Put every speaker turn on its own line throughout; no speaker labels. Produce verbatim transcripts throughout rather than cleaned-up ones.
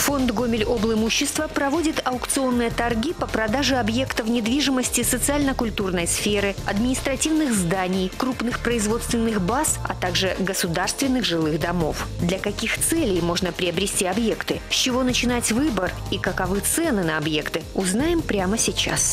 Фонд Гомель-Облимущество проводит аукционные торги по продаже объектов недвижимости социально-культурной сферы, административных зданий, крупных производственных баз, а также государственных жилых домов. Для каких целей можно приобрести объекты, с чего начинать выбор и каковы цены на объекты, узнаем прямо сейчас.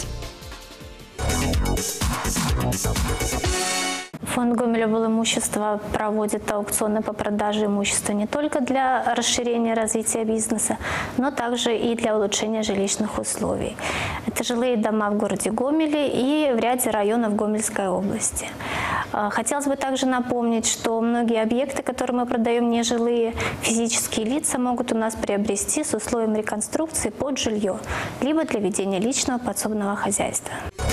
Фонд Гомель-Облимущество проводит аукционы по продаже имущества не только для расширения и развития бизнеса, но также и для улучшения жилищных условий. Это жилые дома в городе Гомеле и в ряде районов Гомельской области. Хотелось бы также напомнить, что многие объекты, которые мы продаем, нежилые, физические лица могут у нас приобрести с условием реконструкции под жилье, либо для ведения личного подсобного хозяйства.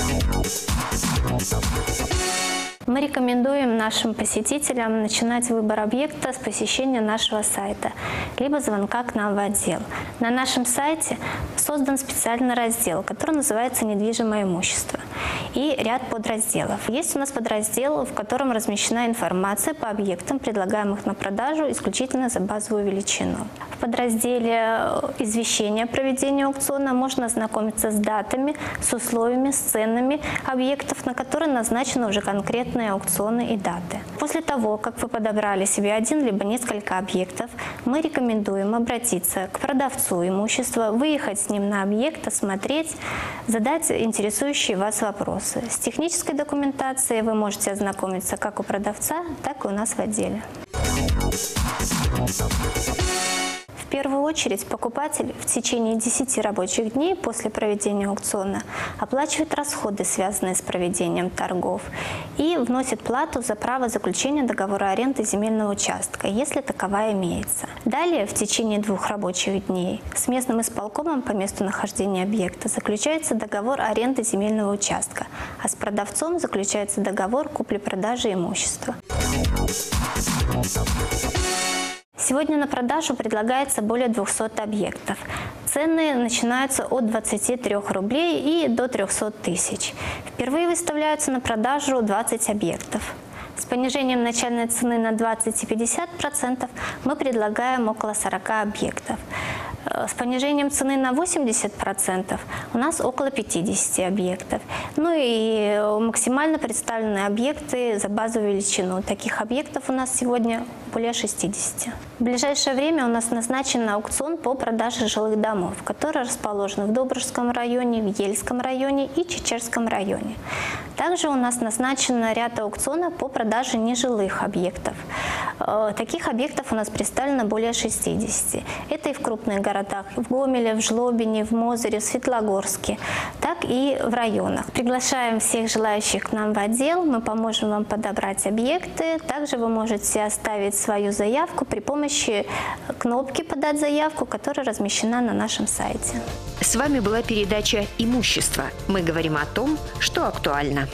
Мы рекомендуем нашим посетителям начинать выбор объекта с посещения нашего сайта, либо звонка к нам в отдел. На нашем сайте создан специальный раздел, который называется «Недвижимое имущество», и ряд подразделов. Есть у нас подраздел, в котором размещена информация по объектам, предлагаемых на продажу исключительно за базовую величину. В подразделе «Извещение о проведении аукциона» можно ознакомиться с датами, с условиями, с ценами объектов, на которые назначены уже конкретные аукционы и даты. После того, как вы подобрали себе один либо несколько объектов, мы рекомендуем обратиться к продавцу имущества, выехать с ним на объект, осмотреть, задать интересующие вас вопросы. С технической документацией вы можете ознакомиться как у продавца, так и у нас в отделе. В первую очередь покупатель в течение десяти рабочих дней после проведения аукциона оплачивает расходы, связанные с проведением торгов, и вносит плату за право заключения договора аренды земельного участка, если таковая имеется. Далее, в течение двух рабочих дней с местным исполкомом по месту нахождения объекта заключается договор аренды земельного участка, а с продавцом заключается договор купли-продажи имущества. Сегодня на продажу предлагается более двухсот объектов. Цены начинаются от двадцати трёх рублей и до трёхсот тысяч. Впервые выставляются на продажу двадцать объектов. С понижением начальной цены на двадцать и пятьдесят процентов мы предлагаем около сорока объектов. С понижением цены на восемьдесят процентов у нас около пятидесяти объектов. Ну и максимально представлены объекты за базовую величину. Таких объектов у нас сегодня более шестидесяти. В ближайшее время у нас назначен аукцион по продаже жилых домов, которые расположены в Добружском районе, в Ельском районе и Чечерском районе. Также у нас назначен ряд аукционов по продаже нежилых объектов. Таких объектов у нас представлено более шестидесяти. Это и в крупных городах, в Гомеле, в Жлобине, в Мозыре, в Светлогорске, так и в районах. Приглашаем всех желающих к нам в отдел, мы поможем вам подобрать объекты. Также вы можете оставить свою заявку при помощи кнопки «Подать заявку», которая размещена на нашем сайте.
С вами была передача «Имущество». Мы говорим о том, что актуально.